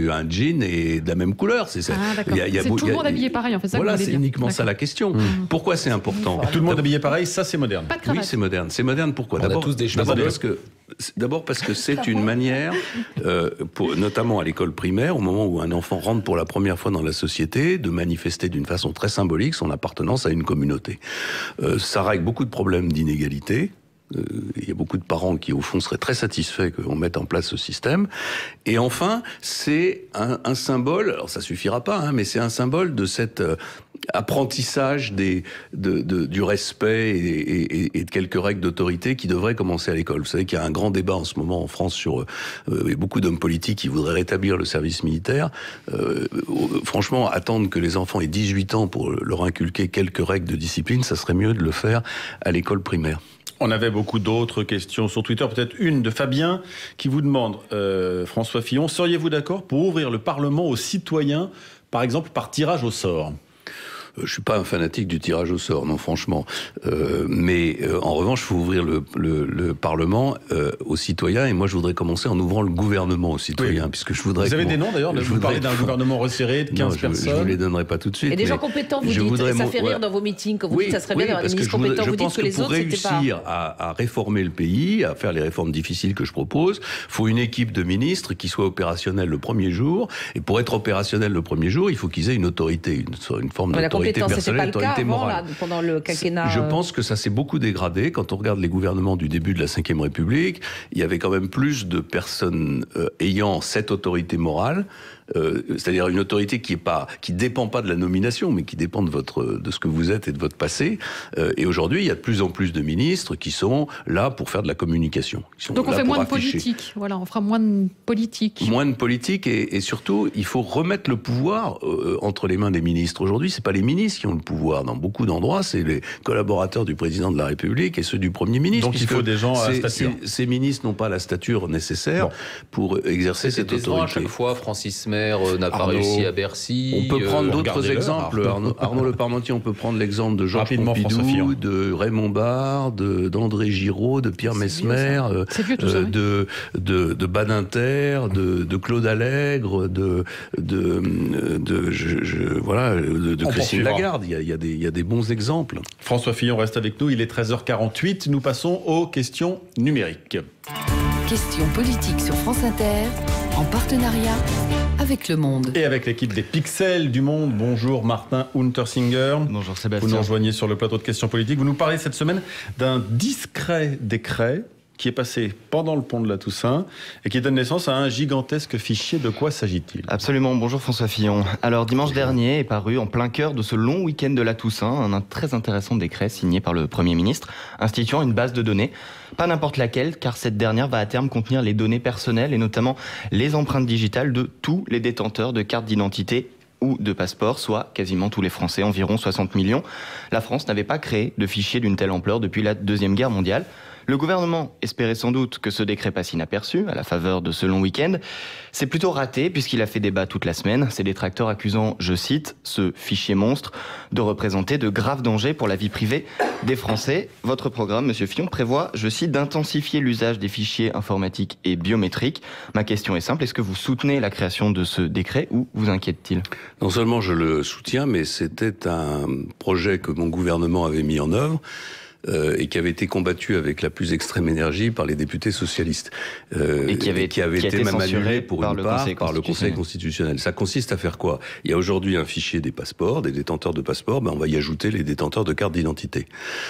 du, un jean et de la même couleur. C'est, c'est,
ah, y a, y a, c'est tout le monde habillé pareil, en fait. Ça
voilà,
c'est
uniquement
d'accord.
ça la question. Mmh. Pourquoi c'est important ?
Tout le monde habillé pareil, ça c'est moderne.
Pas de cravate.
Oui, c'est moderne. C'est moderne pourquoi ?
On
d'abord,
a tous des
d'abord
choses
parce que D'abord parce que c'est une manière, euh, pour, notamment à l'école primaire, au moment où un enfant rentre pour la première fois dans la société, de manifester d'une façon très symbolique son appartenance à une communauté. Euh, ça règle beaucoup de problèmes d'inégalité. Euh, il y a beaucoup de parents qui, au fond, seraient très satisfaits qu'on mette en place ce système. Et enfin, c'est un, un symbole, alors ça suffira pas, hein, mais c'est un symbole de cet euh, apprentissage des, de, de, du respect et, et, et de quelques règles d'autorité qui devraient commencer à l'école. Vous savez qu'il y a un grand débat en ce moment en France sur euh, et beaucoup d'hommes politiques qui voudraient rétablir le service militaire. Euh, franchement, attendre que les enfants aient dix-huit ans pour leur inculquer quelques règles de discipline, ça serait mieux de le faire à l'école primaire.
On avait beaucoup d'autres questions sur Twitter, peut-être une de Fabien qui vous demande, euh, François Fillon, seriez-vous d'accord pour ouvrir le Parlement aux citoyens, par exemple par tirage au sort ?
Je suis pas un fanatique du tirage au sort, non, franchement. Euh, mais euh, en revanche, il faut ouvrir le, le, le Parlement euh, aux citoyens. Et moi, je voudrais commencer en ouvrant le gouvernement aux citoyens, oui. puisque je voudrais.
Vous avez
mon...
des noms d'ailleurs. Vous parlez d'un gouvernement resserré de quinze
non, je,
personnes.
Je vous les donnerai pas tout de suite.
Et des gens compétents, vous dites. Ça mon... fait rire ouais. dans vos meetings quand vous
oui,
dites ça serait
oui,
bien d'avoir des ministres
voudrais,
compétents. Vous dites que, que les autres c'était pas.
Pour réussir à, à réformer le pays, à faire les réformes difficiles que je propose, faut une équipe de ministres qui soit opérationnelle le premier jour. Et pour être opérationnel le premier jour, il faut qu'ils aient une autorité, une, une forme d'autorité personnelle.
Avant, là, pendant le quinquennat.
Je pense que ça s'est beaucoup dégradé. Quand on regarde les gouvernements du début de la cinquième République, il y avait quand même plus de personnes euh, ayant cette autorité morale, euh, c'est-à-dire une autorité qui est pas, qui dépend pas de la nomination, mais qui dépend de votre, de ce que vous êtes et de votre passé. Euh, et aujourd'hui, il y a de plus en plus de ministres qui sont là pour faire de la communication.
Donc on fait moins de politique. Voilà, on fera moins de politique.
Moins de politique et, et surtout, il faut remettre le pouvoir euh, entre les mains des ministres. Aujourd'hui, c'est pas les ministres qui ont le pouvoir. Dans beaucoup d'endroits, c'est les collaborateurs du président de la République et ceux du Premier ministre.
Donc il faut des gens à stature.
Ces, ces ministres n'ont pas la stature nécessaire bon. pour exercer
c'est
cette autorité.
À chaque fois, Francis Maire euh, n'a pas
Arnaud,
réussi à Bercy.
On peut prendre
euh,
d'autres exemples. Arnaud, Arnaud Le Parmentier, on peut prendre l'exemple de Georges Pompidou, de Raymond Barre, de, d'André Giraud, de Pierre Messmer, euh, euh, de, de, de Badinter, de, de Claude Allègre, de, de, de, de, je, je, voilà, de, de Christine Lagarde. Il y, a, il, y a des, il y a des bons exemples.
François Fillon reste avec nous. Il est treize heures quarante-huit. Nous passons aux questions numériques.
Questions politiques sur France Inter, en partenariat avec Le Monde.
Et avec l'équipe des Pixels du Monde. Bonjour Martin Untersinger.
Bonjour Sébastien.
Vous nous rejoignez sur le plateau de questions politiques. Vous nous parlez cette semaine d'un discret décret qui est passé pendant le pont de la Toussaint et qui donne naissance à un gigantesque fichier. De quoi s'agit-il ?
Absolument, bonjour François Fillon. Alors dimanche dernier est paru en plein cœur de ce long week-end de la Toussaint un très intéressant décret signé par le Premier ministre instituant une base de données. Pas n'importe laquelle, car cette dernière va à terme contenir les données personnelles et notamment les empreintes digitales de tous les détenteurs de cartes d'identité ou de passeport, soit quasiment tous les Français, environ soixante millions. La France n'avait pas créé de fichier d'une telle ampleur depuis la Deuxième Guerre mondiale. Le gouvernement espérait sans doute que ce décret passe inaperçu à la faveur de ce long week-end. C'est plutôt raté puisqu'il a fait débat toute la semaine. Ses détracteurs accusant, je cite, ce fichier monstre de représenter de graves dangers pour la vie privée des Français. Votre programme, Monsieur Fillon, prévoit, je cite, d'intensifier l'usage des fichiers informatiques et biométriques. Ma question est simple, est-ce que vous soutenez la création de ce décret ou vous inquiète-t-il ?
Non seulement je le soutiens, mais c'était un projet que mon gouvernement avait mis en œuvre. Euh, et qui avait été combattu avec la plus extrême énergie par les députés socialistes.
Euh, et qui avait,
et qui avait
qui
été,
été
même annulé
pour
une
une
part par le Conseil constitutionnel. Ça consiste à faire quoi ? Il y a aujourd'hui un fichier des passeports, des détenteurs de passeports, ben on va y ajouter les détenteurs de cartes d'identité.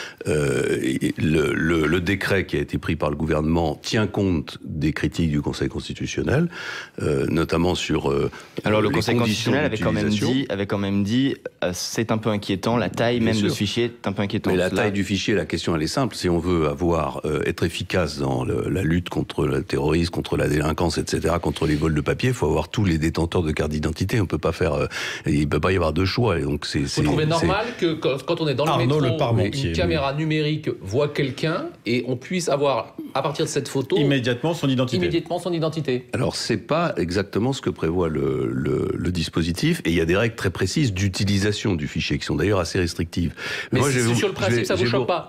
Euh, le, le, le décret qui a été pris par le gouvernement tient compte des critiques du Conseil constitutionnel, euh, notamment sur euh,
Alors le
les
Conseil constitutionnel avait quand même dit, avait quand même dit euh, c'est un peu inquiétant, la taille Bien même sûr. de ce fichier est un peu inquiétante.
Mais la taille Là, du fichier, la question elle est simple. Si on veut avoir euh, être efficace dans le, la lutte contre le terrorisme, contre la délinquance, et cetera, contre les vols de papier, il faut avoir tous les détenteurs de cartes d'identité. On peut pas faire, euh, il peut pas y avoir deux choix. Et donc c'est.
Vous c'est, trouvez normal c'est... que quand on est dans le
Arnaud
métro,
le
une caméra numérique voit quelqu'un et on puisse avoir à partir de cette photo
immédiatement son identité.
Immédiatement son identité.
Alors c'est pas exactement ce que prévoit le, le, le dispositif et il y a des règles très précises d'utilisation du fichier qui sont d'ailleurs assez restrictives.
Mais moi, si, je, sur le principe, vais, ça vous choque pas.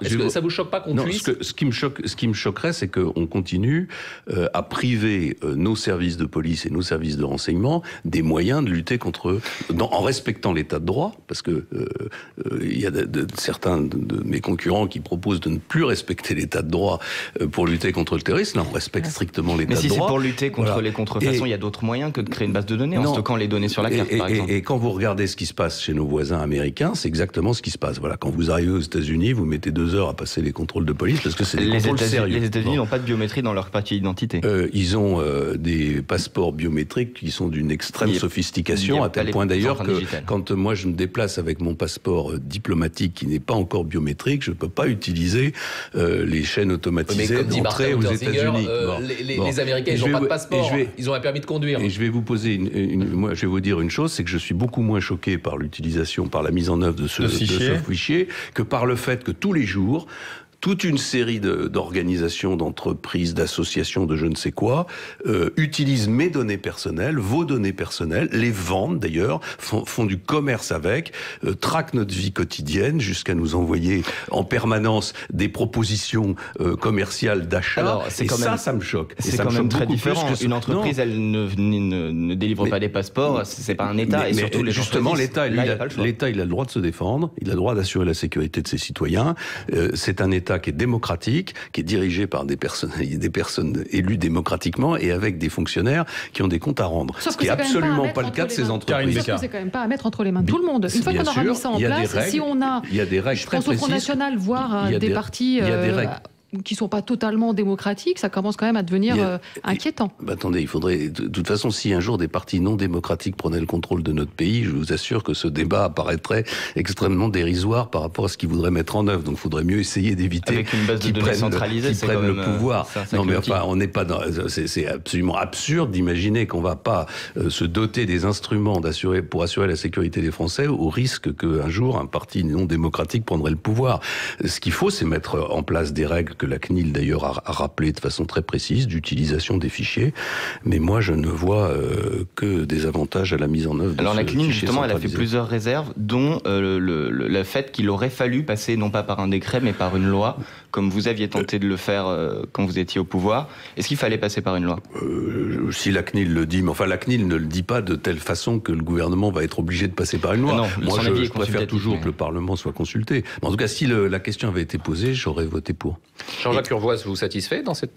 Est-ce que ça vous choque pas qu'on
non,
puisse
ce, que, ce qui me choque, ce qui me choquerait, c'est qu'on continue euh, à priver euh, nos services de police et nos services de renseignement des moyens de lutter contre, dans, en respectant l'état de droit, parce que il euh, euh, y a de, de, certains de, de mes concurrents qui proposent de ne plus respecter l'état de droit euh, pour lutter contre le terrorisme. Là, on respecte strictement l'état
si
de droit.
Mais si c'est pour lutter contre voilà. les contrefaçons, il y a d'autres moyens que de créer une base de données non. en stockant les données sur la carte,
et,
par
et,
exemple.
Et quand vous regardez ce qui se passe chez nos voisins américains, c'est exactement ce qui se passe. Voilà, quand vous arrivez aux États-Unis, vous mettez deux heures à passer les contrôles de police parce que c'est des
les
contrôles sérieux.
Les États-Unis n'ont pas de biométrie dans leur papier d'identité.
Euh, ils ont euh, des passeports biométriques qui sont d'une extrême il sophistication, à tel point d'ailleurs que digitales. Quand moi je me déplace avec mon passeport euh, diplomatique qui n'est pas encore biométrique, je ne peux pas utiliser euh, les chaînes automatisées d'entrée aux États-Unis.
Euh, bon. les, les, bon. les Américains, ils n'ont pas de passeport, vais, ils ont un permis de conduire.
Et je vais vous poser, une, une, moi, je vais vous dire une chose, c'est que je suis beaucoup moins choqué par l'utilisation, par la mise en œuvre de ce, de fichier. de ce fichier, que par le fait que tous les jours, toute une série de, d'organisations, d'entreprises, d'associations, de je ne sais quoi, euh, utilisent mes données personnelles, vos données personnelles, les vendent d'ailleurs, font, font du commerce avec, euh, traquent notre vie quotidienne jusqu'à nous envoyer en permanence des propositions euh, commerciales d'achat. Alors, c'est et quand ça, même, ça me choque.
C'est
ça
quand
me
même
choque
très différent.
Que
une entreprise, non. elle ne, ne, ne délivre mais, pas des passeports, c'est pas un État.
Mais,
et surtout,
mais
les
justement, l'État, lui, Là, il a, l'État, il a le droit de se défendre, il a le droit d'assurer la sécurité de ses citoyens. Euh, c'est un État qui est démocratique, qui est dirigé par des personnes, des personnes élues démocratiquement et avec des fonctionnaires qui ont des comptes à rendre.
Sauf
ce qui n'est absolument pas, pas le cas de ces entreprises.
Sauf que c'est quand même pas à mettre entre les mains de tout le monde. Une fois qu'on aura mis ça en place,
règles,
si on a,
il y a des règles
je
très
pense
précises.
au Front National, voire des, des partis
il y a des règles.
qui ne sont pas totalement démocratiques, ça commence quand même à devenir a, euh, inquiétant.
Bah attendez, il faudrait... De toute façon, si un jour des partis non démocratiques prenaient le contrôle de notre pays, je vous assure que ce débat apparaîtrait extrêmement dérisoire par rapport à ce qu'ils voudraient mettre en œuvre. Donc il faudrait mieux essayer d'éviter
Avec une base de
qu'ils
données
prennent,
centralisée,
qu'ils
c'est
prennent
quand
le
même,
pouvoir.
C'est
non mais enfin, on n'est pas dans... C'est, c'est absolument absurde d'imaginer qu'on ne va pas euh, se doter des instruments d'assurer, pour assurer la sécurité des Français au risque qu'un jour un parti non démocratique prendrait le pouvoir. Ce qu'il faut, c'est mettre en place des règles que la C N I L d'ailleurs a rappelé de façon très précise d'utilisation des fichiers, mais moi je ne vois euh, que des avantages à la mise en œuvre de
Alors
ce
la C N I L justement elle a fait
centralisé.
plusieurs réserves, dont euh, le, le, le fait qu'il aurait fallu passer non pas par un décret mais par une loi, comme vous aviez tenté de le faire euh, quand vous étiez au pouvoir. Est-ce qu'il fallait passer par une loi ?
euh, Si la C N I L le dit, mais enfin la C N I L ne le dit pas de telle façon que le gouvernement va être obligé de passer par une loi.
Ah non,
moi je, je préfère toujours mais... que le Parlement soit consulté. Mais en tout cas, si le, la question avait été posée, j'aurais voté pour.
Jean-Jacques Urvoas, vous satisfait dans cette...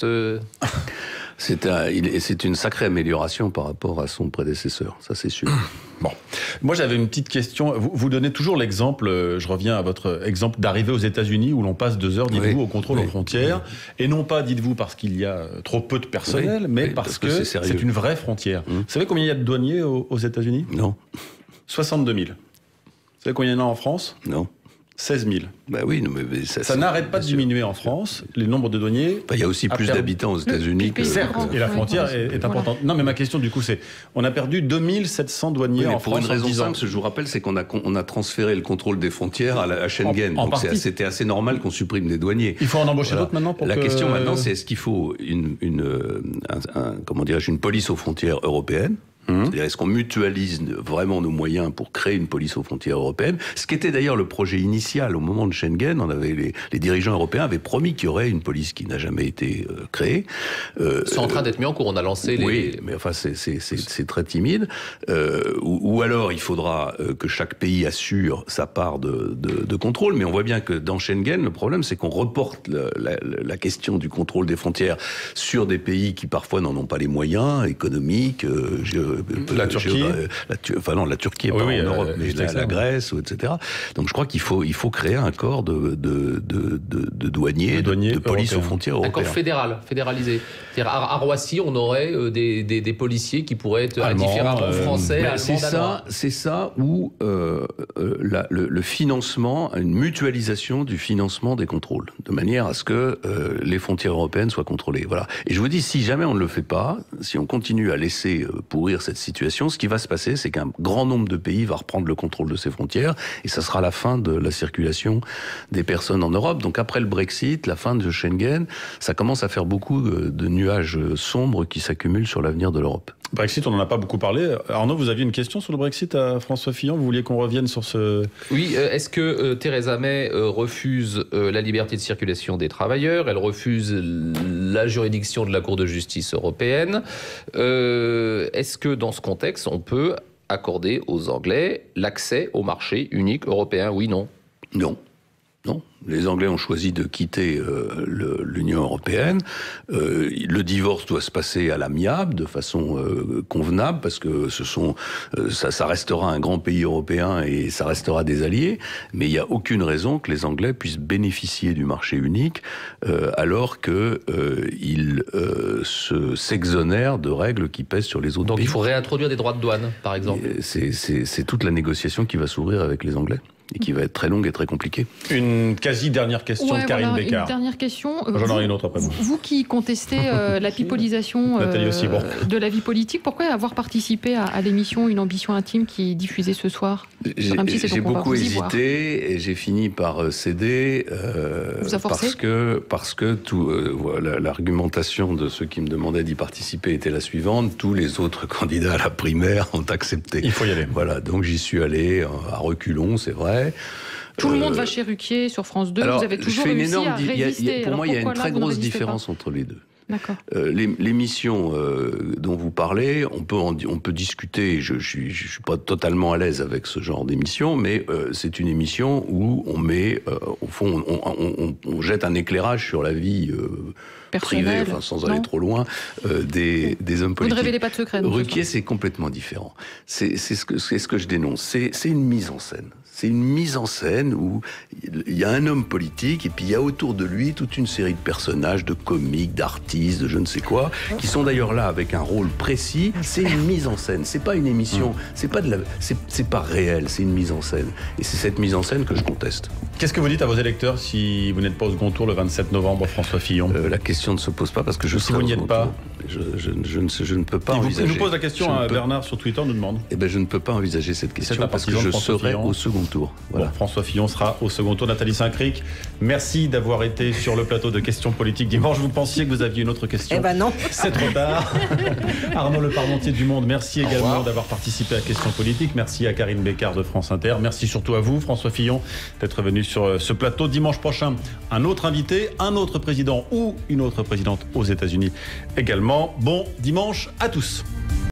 C'est, un, il, c'est une sacrée amélioration par rapport à son prédécesseur, ça c'est sûr.
Bon, moi j'avais une petite question. Vous, vous donnez toujours l'exemple, je reviens à votre exemple d'arrivée aux États-Unis où l'on passe deux heures, dites-vous, oui, au contrôle oui, aux frontières, oui. Et non pas, dites-vous, parce qu'il y a trop peu de personnel, oui, mais oui, parce, parce que, que c'est, c'est une vraie frontière. Mmh. Vous savez combien il y a de douaniers aux, aux États-Unis ?
Non.
soixante-deux mille. Vous savez combien il y en a en France ?
Non.
seize mille.
Ben oui, non, mais ça,
ça n'arrête pas de diminuer en France, les nombres de douaniers.
Ben, il y a aussi plus d'habitants aux États-Unis que.
Certes, et la frontière est, est importante. Non, mais ma question, du coup, c'est on a perdu deux mille sept cents douaniers oui, en
pour
France.
Pour une raison simple, je vous rappelle, c'est qu'on a, on a transféré le contrôle des frontières à, la, à Schengen. En, en Donc c'est, c'était assez normal qu'on supprime des douaniers.
Il faut en embaucher voilà. d'autres maintenant pour
La
que...
question maintenant, c'est est-ce qu'il faut une, une, un, un, comment dirais-je, une police aux frontières européenne ? Mmh. C'est-à-dire, est-ce qu'on mutualise vraiment nos moyens pour créer une police aux frontières européennes ? Ce qui était d'ailleurs le projet initial au moment de Schengen. On avait les, les dirigeants européens avaient promis qu'il y aurait une police qui n'a jamais été euh, créée.
Euh, c'est en train d'être mis en cours. On a lancé les.
Oui, mais enfin, c'est, c'est, c'est, c'est très timide. Euh, ou, ou alors, il faudra euh, que chaque pays assure sa part de, de, de contrôle. Mais on voit bien que dans Schengen, le problème, c'est qu'on reporte le, la, la question du contrôle des frontières sur des pays qui parfois n'en ont pas les moyens économiques. Euh,
La Turquie,
la, enfin non, la Turquie est
oui,
pas
oui,
en Europe,
euh,
mais la, la Grèce, et cetera. Donc je crois qu'il faut, il faut créer un corps de, de, de, de, de douaniers, de, douaniers de, de police européens. Aux frontières européennes.
Un corps fédéral, fédéralisé. C'est-à-dire à, à Roissy, on aurait euh, des, des, des policiers qui pourraient être Allemand, différemment euh, français, allemands,
c'est ça, c'est ça où euh, euh, la, le, le financement, une mutualisation du financement des contrôles, de manière à ce que euh, les frontières européennes soient contrôlées. Voilà. Et je vous dis, si jamais on ne le fait pas, si on continue à laisser euh, pourrir cette situation, ce qui va se passer, c'est qu'un grand nombre de pays va reprendre le contrôle de ses frontières et ça sera la fin de la circulation des personnes en Europe. Donc après le Brexit, la fin de Schengen, ça commence à faire beaucoup de nuages sombres qui s'accumulent sur l'avenir de l'Europe.
Brexit, on n'en a pas beaucoup parlé. Arnaud, vous aviez une question sur le Brexit à François Fillon? Vous vouliez qu'on revienne sur ce...
Oui, euh, est-ce que euh, Theresa May euh, refuse euh, la liberté de circulation des travailleurs? Elle refuse la juridiction de la Cour de justice européenne. Euh, est-ce que dans ce contexte, on peut accorder aux Anglais l'accès au marché unique européen? Oui, non?
Non. Non, les Anglais ont choisi de quitter euh, l'Union européenne. Euh, le divorce doit se passer à l'amiable, de façon euh, convenable, parce que ce sont, euh, ça, ça restera un grand pays européen et ça restera des alliés. Mais il n'y a aucune raison que les Anglais puissent bénéficier du marché unique euh, alors qu'ils euh, euh, se s'exonèrent de règles qui pèsent sur les autres
Donc
pays.
Donc il faut réintroduire des droits de douane, par exemple.
C'est toute la négociation qui va s'ouvrir avec les Anglais, et qui va être très longue et très compliquée.
Une quasi-dernière question
ouais,
de Karine
voilà,
Bécard.
Une dernière question.
J'en aurai une autre après.
Vous, vous qui contestez euh, la pipolisation euh, de la vie politique, pourquoi avoir participé à, à l'émission Une ambition intime qui est diffusée ce soir?
J'ai beaucoup hésité et j'ai fini par céder euh,
vous a forcé
parce que, parce que tout, euh, voilà, l'argumentation de ceux qui me demandaient d'y participer était la suivante. Tous les autres candidats à la primaire ont accepté.
Il faut y aller.
Voilà, donc j'y suis allé à reculons, c'est vrai.
Tout euh, le monde va chez Ruquier sur France deux,
alors,
vous avez toujours réussi à résister.
Y a, y a, pour
alors
moi, il y a une très grosse différence
pas
entre les deux.
Euh,
L'émission euh, dont vous parlez, on peut, en, on peut discuter, je ne je, je suis pas totalement à l'aise avec ce genre d'émission, mais euh, c'est une émission où on met, euh, au fond, on, on, on, on jette un éclairage sur la vie euh, privée, enfin, sans aller non. trop loin, euh, des, des hommes politiques.
Vous ne révélez pas de secret.
Ruquier, c'est complètement différent. C'est ce, ce que je dénonce. C'est une mise en scène. C'est une mise en scène où il y a un homme politique et puis il y a autour de lui toute une série de personnages, de comiques, d'artistes, de je ne sais quoi, qui sont d'ailleurs là avec un rôle précis. C'est une mise en scène. C'est pas une émission. C'est pas de la. C'est pas réel. C'est une mise en scène. Et c'est cette mise en scène que je conteste.
Qu'est-ce que vous dites à vos électeurs si vous n'êtes pas au second tour le vingt-sept novembre, François Fillon?
euh, La question ne se pose pas parce que je
si vous n'y êtes pas.
Je, je, je, ne, je ne peux pas
il
envisager.
Il nous pose la question à Bernard sur Twitter, nous demande.
Eh ben, je ne peux pas envisager cette question parce que je serai
Fillon.
au second tour.
Voilà. Bon, François Fillon sera au second tour. Nathalie Saint-Cric, merci d'avoir été sur le plateau de questions politiques dimanche. Vous pensiez que vous aviez une autre question?
Eh ben non.
C'est trop tard. Arnaud Le Parmentier du Monde, merci au également d'avoir participé à Questions politiques. Merci à Karine Bécard de France Inter. Merci surtout à vous, François Fillon, d'être venu sur ce plateau. Dimanche prochain, un autre invité, un autre président ou une autre présidente aux États-Unis également. Bon dimanche à tous.